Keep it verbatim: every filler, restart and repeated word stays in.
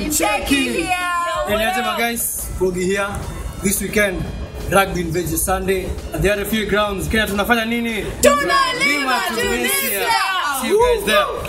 Cheki here. And guys, Fogi here. This weekend, Rugby in Veggie Sunday. And the other few grounds, Kenya tunafanya nini? Tunalima Tunisia. See you guys there.